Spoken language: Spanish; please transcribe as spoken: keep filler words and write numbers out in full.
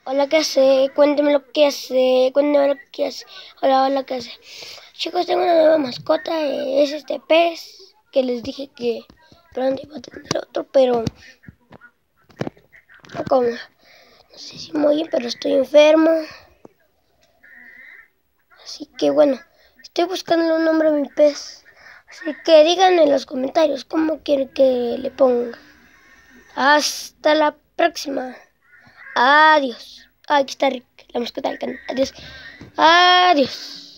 Hola, ¿qué hace? Cuénteme lo que hace. Cuénteme lo que hace. Hola, hola, ¿qué hace? Chicos, tengo una nueva mascota. eh, Es este pez que les dije que pronto iba a tener otro, pero no como. No sé si muy bien, pero estoy enfermo. Así que bueno, estoy buscando un nombre a mi pez. Así que díganme en los comentarios cómo quieren que le ponga. Hasta la próxima. Adiós. Ah, aquí está Rick, la mascota del canal. Adiós. Adiós.